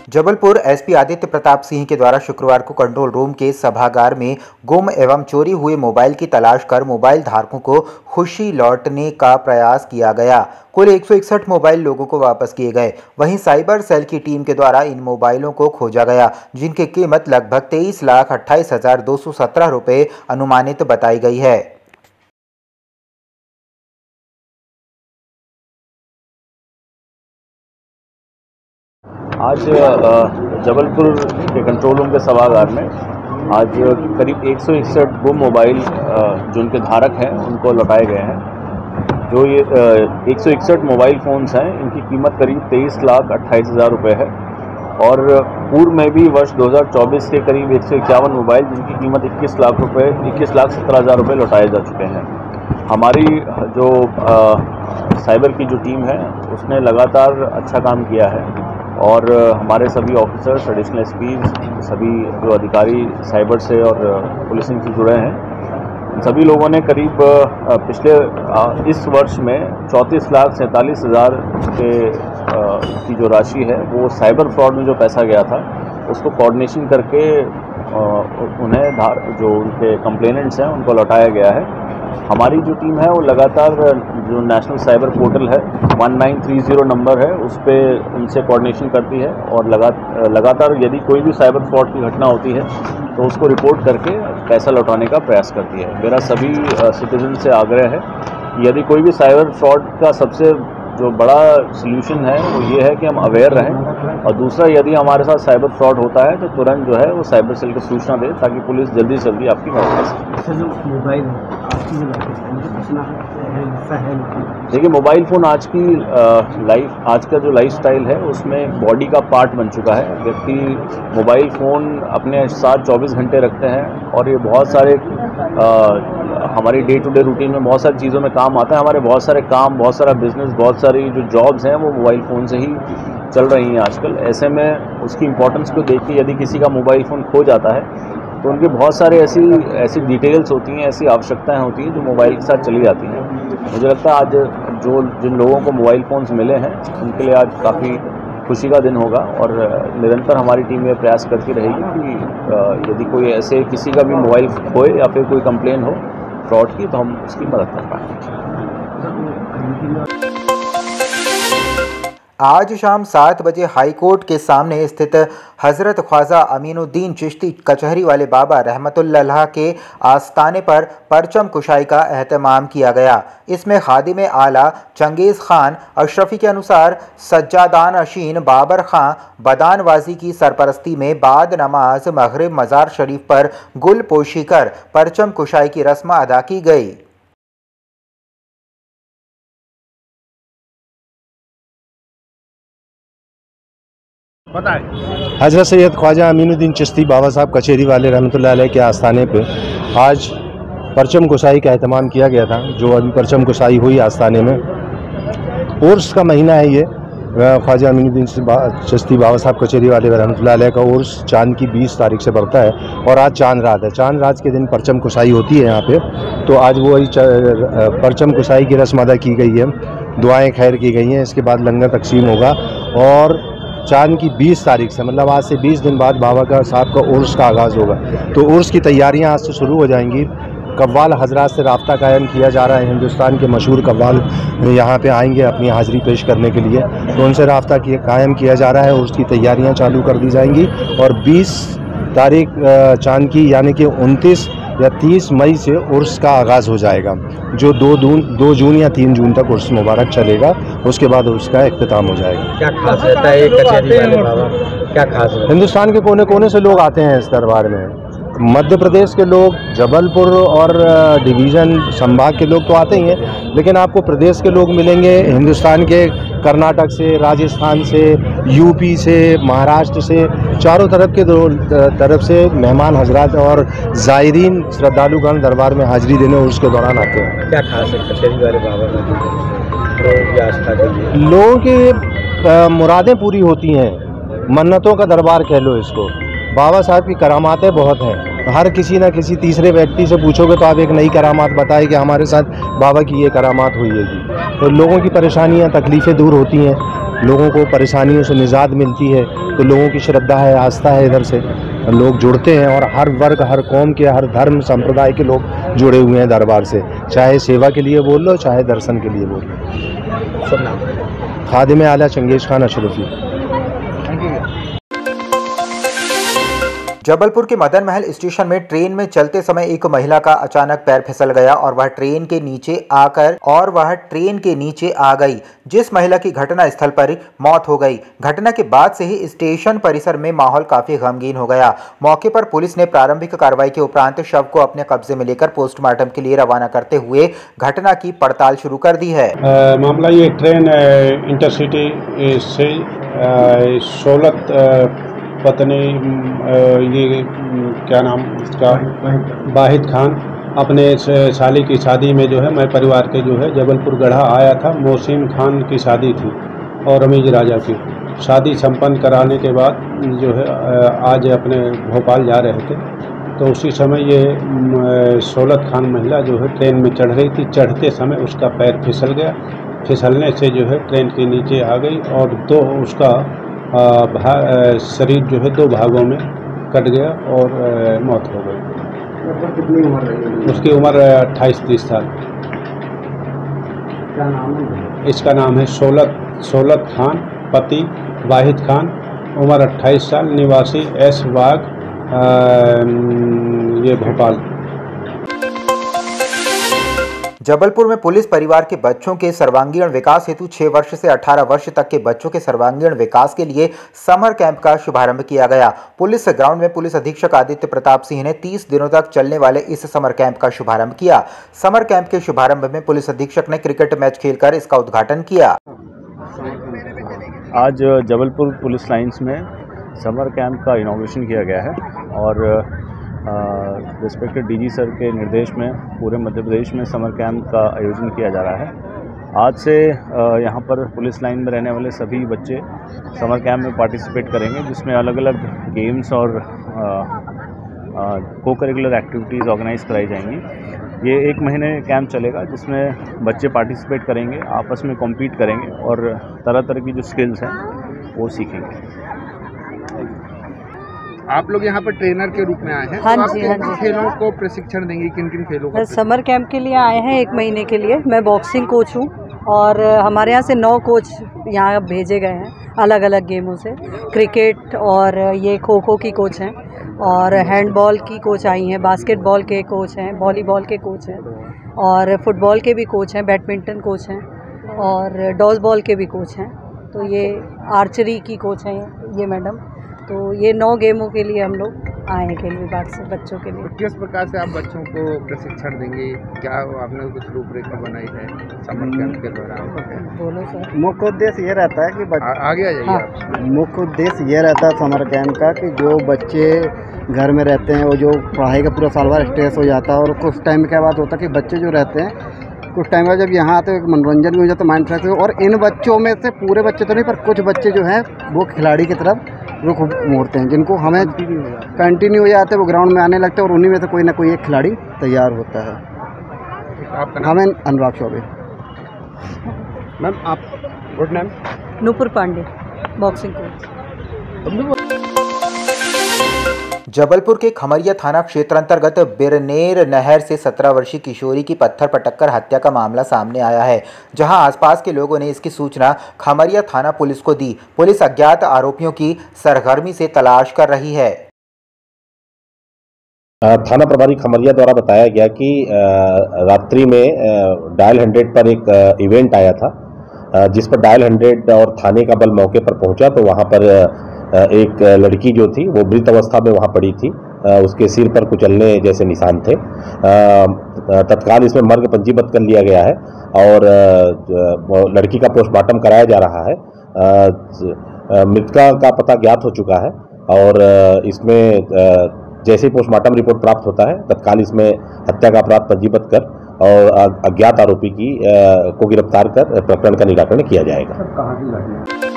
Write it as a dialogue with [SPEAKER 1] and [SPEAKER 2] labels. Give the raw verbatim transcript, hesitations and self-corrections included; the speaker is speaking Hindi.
[SPEAKER 1] जबलपुर एसपी आदित्य प्रताप सिंह के द्वारा शुक्रवार को कंट्रोल रूम के सभागार में गुम एवं चोरी हुए मोबाइल की तलाश कर मोबाइल धारकों को खुशी लौटने का प्रयास किया गया। कुल एक सौ इकसठ मोबाइल लोगों को वापस किए गए। वहीं साइबर सेल की टीम के द्वारा इन मोबाइलों को खोजा गया, जिनकी कीमत लगभग तेईस लाख अट्ठाईस हजार दो सौ सत्रह रुपये अनुमानित बताई गई है।
[SPEAKER 2] आज जबलपुर के कंट्रोल रूम के सभागार में आज करीब एक सौ इकसठ गुम मोबाइल जो उनके धारक हैं उनको लौटाए गए हैं। जो ये एक सौ इकसठ मोबाइल फ़ोन्स हैं, इनकी कीमत करीब तेईस लाख अट्ठाईस हज़ार रुपये है। और पूर्व में भी वर्ष दो हज़ार चौबीस के करीब एक सौ इक्यावन मोबाइल जिनकी कीमत इक्कीस लाख रुपये इक्कीस लाख सत्रह हज़ार रुपये लौटाए जा चुके हैं। हमारी जो आ, साइबर की जो टीम है उसने लगातार अच्छा काम किया है और हमारे सभी ऑफिसर्स, एडिशनल एसपीज, सभी जो अधिकारी साइबर से और पुलिसिंग से जुड़े हैं, सभी लोगों ने करीब पिछले इस वर्ष में चौंतीस लाख सैंतालीस हज़ार के की जो राशि है वो साइबर फ्रॉड में जो पैसा गया था उसको कोऑर्डिनेशन करके उन्हें धार जो उनके कंप्लेनेंट्स हैं उनको लौटाया गया है। हमारी जो टीम है वो लगातार जो नेशनल साइबर पोर्टल है उन्नीस तीस नंबर है उस पर उनसे कोऑर्डिनेशन करती है और लगा लगातार यदि कोई भी साइबर फ्रॉड की घटना होती है तो उसको रिपोर्ट करके पैसा लौटाने का प्रयास करती है। मेरा सभी सिटीजन से आग्रह है कि यदि कोई भी साइबर फ्रॉड का सबसे जो बड़ा सल्यूशन है वो ये है कि हम अवेयर रहें, और दूसरा यदि हमारे साथ साइबर फ्रॉड होता है तो तुरंत जो है वो साइबर सेल को सूचना दें ताकि पुलिस जल्दी से जल्दी आपकी मदद कर सके। देखिए, मोबाइल फ़ोन आज की लाइफ आज का जो लाइफस्टाइल है उसमें बॉडी का पार्ट बन चुका है। व्यक्ति मोबाइल फ़ोन अपने साथ चौबीस घंटे रखते हैं और ये बहुत सारे आ, हमारी डे टू डे रूटीन में बहुत सारी चीज़ों में काम आता है। हमारे बहुत सारे काम, बहुत सारा बिजनेस, बहुत सारी जो जॉब्स हैं वो मोबाइल फ़ोन से ही चल रही हैं आजकल। ऐसे में उसकी इम्पोर्टेंस को देख के यदि किसी का मोबाइल फ़ोन खो जाता है तो उनके बहुत सारे ऐसी ऐसी डिटेल्स होती हैं, ऐसी आवश्यकताएं होती हैं जो मोबाइल के साथ चली जाती हैं। मुझे लगता है आज जो जिन लोगों को मोबाइल फ़ोन्स मिले हैं उनके लिए आज काफ़ी खुशी का दिन होगा और निरंतर हमारी टीम ये प्रयास करती रहेगी कि यदि कोई ऐसे किसी का भी मोबाइल खोए या फिर कोई कंप्लेन हो फ्रॉड की तो हम उसकी मदद कर पाएँ।
[SPEAKER 1] आज शाम सात बजे हाईकोर्ट के सामने स्थित हज़रत ख्वाजा अमीनुद्दीन चिश्ती कचहरी वाले बाबा रहमतुल्लाह के आस्थाने पर परचम कुशाई का एहतमाम किया गया। इसमें खादिम आला चंगेज़ खान अशरफी के अनुसार सज्जादान अशीन बाबर खां बदानवाजी की सरपरस्ती में बाद नमाज मगरिब मज़ार शरीफ पर गुल पोशी कर परचम कुशाई की रस्म अदा की गई।
[SPEAKER 3] हज़रत सैयद ख्वाजा अमीनुद्दीन चिश्ती बाबा साहब कचहरी वाले रहमतुल्लाह अलैह के आस्थाने पे आज परचम कुशाई का एहतमाम किया गया था। जो अभी परचम कुशाई हुई आस्थाने में, उर्स का महीना है ये। ख्वाजा अमीनुद्दीन चिश्ती बाबा साहब कचहरी वाले रहमतुल्लाह अलैह का उर्स चांद की बीस तारीख से बढ़ता है और आज चांद रात है। चांद रात के दिन परचम कुशाई होती है यहाँ पे, तो आज वो वही परचम कुशाई की रस्म अदा की गई है, दुआएँ खैर की गई हैं। इसके बाद लंगर तकसीम होगा और चांद की बीस तारीख से, मतलब आज से बीस दिन बाद बाबा का साहब का उर्स का आगाज़ होगा। तो उर्स की तैयारियां आज से शुरू हो जाएंगी। कव्वाल हजरात से राब्ता कायम किया जा रहा है। हिंदुस्तान के मशहूर कव्वाल यहाँ पे आएंगे अपनी हाज़िरी पेश करने के लिए, तो उनसे राब्ता किया कायम किया जा रहा है। उर्स की तैयारियाँ चालू कर दी जाएंगी और बीस तारीख चांद की यानी कि उनतीस या तीस मई से उर्स का आगाज़ हो जाएगा, जो दो जून दो जून या तीन जून तक उर्स मुबारक चलेगा। उसके बाद उर्स का इख्तिताम हो जाएगा।
[SPEAKER 4] क्या खास रहता है कचहरी वाले बाबा, क्या खास है?
[SPEAKER 3] हिंदुस्तान के कोने कोने से लोग आते हैं इस दरबार में। मध्य प्रदेश के लोग, जबलपुर और डिवीज़न संभाग के लोग तो आते ही हैं, लेकिन आपको प्रदेश के लोग मिलेंगे, हिंदुस्तान के कर्नाटक से, राजस्थान से, यूपी से, महाराष्ट्र से, चारों तरफ के तरफ से मेहमान हजरात और ज़ायरीन श्रद्धालुगण दरबार में हाजिरी देने और उसके दौरान आते हैं।
[SPEAKER 4] क्या खास है कचहरी वाले बाबा की आस्था के लिए?
[SPEAKER 3] लोगों की मुरादें पूरी होती हैं, मन्नतों का दरबार कह लो इसको। बाबा साहब की करामातें बहुत हैं। हर किसी ना किसी तीसरे व्यक्ति से पूछोगे तो आप एक नई करामात बताए कि हमारे साथ बाबा की ये करामात हुई है। तो लोगों की परेशानियां तकलीफ़ें दूर होती हैं, लोगों को परेशानियों से निजात मिलती है, तो लोगों की श्रद्धा है, आस्था है, इधर से लोग जुड़ते हैं और हर वर्ग, हर कौम के, हर धर्म संप्रदाय के लोग जुड़े हुए हैं दरबार से, चाहे सेवा के लिए बोल लो, चाहे दर्शन के लिए बोल लो। खादिम आला चंगेज़ खान अशरफी।
[SPEAKER 1] जबलपुर के मदन महल स्टेशन में ट्रेन में चलते समय एक महिला का अचानक पैर फिसल गया और वह ट्रेन के नीचे आकर और वह ट्रेन के नीचे आ गई, जिस महिला की घटना स्थल पर मौत हो गई। घटना के बाद से ही स्टेशन परिसर में माहौल काफी गमगीन हो गया। मौके पर पुलिस ने प्रारंभिक कार्रवाई के उपरांत शव को अपने कब्जे में लेकर पोस्टमार्टम के लिए रवाना करते हुए घटना की पड़ताल शुरू कर दी है।
[SPEAKER 5] आ, मामला ये ट्रेन इंटरसिटी से सोलत पत्नी ये क्या नाम इसका वाहिद खान अपने साली की शादी में जो है मैं परिवार के जो है जबलपुर गढ़ा आया था। मोहसिन खान की शादी थी और रमीज राजा की शादी संपन्न कराने के बाद जो है आज अपने भोपाल जा रहे थे, तो उसी समय ये सोलत खान महिला जो है ट्रेन में चढ़ रही थी। चढ़ते समय उसका पैर फिसल गया, फिसलने से जो है ट्रेन के नीचे आ गई और दो उसका भा, शरीर जो है दो भागों में कट गया और मौत हो गई।
[SPEAKER 4] कितनी उम्र रही?
[SPEAKER 5] उसकी उम्र अट्ठाईस तीस साल।
[SPEAKER 4] क्या नाम है?
[SPEAKER 5] इसका नाम है सोलत सोलत खान, पति वाहिद खान, उम्र अट्ठाईस साल, निवासी एस बाग, ये भोपाल।
[SPEAKER 1] जबलपुर में पुलिस परिवार के बच्चों के सर्वांगीण विकास हेतु छह वर्ष से अठारह वर्ष तक के बच्चों के सर्वांगीण विकास के लिए समर कैंप का शुभारंभ किया गया। पुलिस ग्राउंड में पुलिस अधीक्षक आदित्य प्रताप सिंह ने तीस दिनों तक चलने वाले इस समर कैंप का शुभारंभ किया। समर कैंप के शुभारंभ में पुलिस अधीक्षक ने क्रिकेट मैच खेलकर इसका उद्घाटन किया।
[SPEAKER 2] आज जबलपुर पुलिस लाइंस में समर कैंप का इनॉग्रेशन किया गया है और रिस्पेक्टेड डीजी सर के निर्देश में पूरे मध्य प्रदेश में समर कैंप का आयोजन किया जा रहा है। आज से यहाँ पर पुलिस लाइन में रहने वाले सभी बच्चे समर कैंप में पार्टिसिपेट करेंगे, जिसमें अलग अलग गेम्स और को करिकुलर एक्टिविटीज़ ऑर्गेनाइज कराई जाएंगी। ये एक महीने कैंप चलेगा, जिसमें बच्चे पार्टिसिपेट करेंगे, आपस में कॉम्पीट करेंगे और तरह तरह की जो स्किल्स हैं वो सीखेंगे।
[SPEAKER 6] आप लोग यहाँ पर ट्रेनर के रूप में आए हैं,
[SPEAKER 7] हाँ
[SPEAKER 6] तो आप
[SPEAKER 7] जी,
[SPEAKER 6] किन
[SPEAKER 7] हाँ जी।
[SPEAKER 6] खेलों को प्रशिक्षण देंगे, किन किन खेलों का?
[SPEAKER 7] समर कैंप के लिए आए हैं एक महीने के लिए। मैं बॉक्सिंग कोच हूँ और हमारे यहाँ से नौ कोच यहाँ भेजे गए हैं अलग अलग गेमों से। क्रिकेट और ये खो खो की कोच हैं और हैंडबॉल की कोच आई हैं, बास्केटबॉल के कोच हैं, वॉलीबॉल के कोच हैं और फुटबॉल के भी कोच हैं, बैडमिंटन कोच हैं और डॉज बॉल के भी कोच हैं। तो ये आर्चरी की कोच हैं ये मैडम। तो ये नौ गेमों के लिए हम लोग आए हैं खेल विभाग से बच्चों के लिए।
[SPEAKER 6] किस प्रकार से आप बच्चों को प्रशिक्षण देंगे, क्या आपने कुछ रूपरेखा बनाई है समर कैंप के दौरान?
[SPEAKER 7] बोलो सर।
[SPEAKER 8] मुख्य उद्देश्य ये रहता है कि बच...
[SPEAKER 6] आगे आ जाइए
[SPEAKER 7] हाँ।
[SPEAKER 6] आप।
[SPEAKER 8] मुख्य उद्देश्य ये रहता है समर कैंप का कि जो बच्चे घर में रहते हैं और जो पढ़ाई का पूरा साल भर स्ट्रेस हो जाता है और कुछ टाइम के बाद होता है कि बच्चे जो रहते हैं कुछ टाइम बाद जब यहाँ आते हैं मनोरंजन भी हो जाता है, माइंड फ्रेश हो। और इन बच्चों में से पूरे बच्चे तो नहीं पर कुछ बच्चे जो हैं वो खिलाड़ी की तरफ रुख मोड़ते हैं, जिनको हमें कंटिन्यू हो जाते हैं, वो ग्राउंड में आने लगते हैं और उन्हीं में से कोई ना कोई एक खिलाड़ी तैयार होता है।
[SPEAKER 6] आपका नाम?
[SPEAKER 8] हमें अनुराग चौबे।
[SPEAKER 6] मैम आप गुड नाम?
[SPEAKER 7] Nupur Pandey, boxing coach.
[SPEAKER 1] जबलपुर के खमरिया थाना क्षेत्र अंतर्गत बिरनेर नहर से सत्रह वर्षीय किशोरी की पत्थर पटककर हत्या का मामला सामने आया है, जहां आसपास के लोगों ने इसकी सूचना खमरिया थाना पुलिस को दी। पुलिस अज्ञात आरोपियों की सरगर्मी से तलाश कर रही है।
[SPEAKER 9] थाना प्रभारी खमरिया द्वारा बताया गया कि रात्रि में डायल हंड्रेड पर एक इवेंट आया था, जिस पर डायल हंड्रेड और थाने का बल मौके पर पहुंचा तो वहां पर एक लड़की जो थी वो मृत अवस्था में वहां पड़ी थी। उसके सिर पर कुचलने जैसे निशान थे। तत्काल इसमें मर्ग पंजीबद्ध कर लिया गया है और लड़की का पोस्टमार्टम कराया जा रहा है। मृतका का पता ज्ञात हो चुका है और इसमें जैसे ही पोस्टमार्टम रिपोर्ट प्राप्त होता है तत्काल इसमें हत्या का अपराध पंजीबद्ध कर और अज्ञात आरोपी की को गिरफ्तार कर प्रकरण का निराकरण किया जाएगा।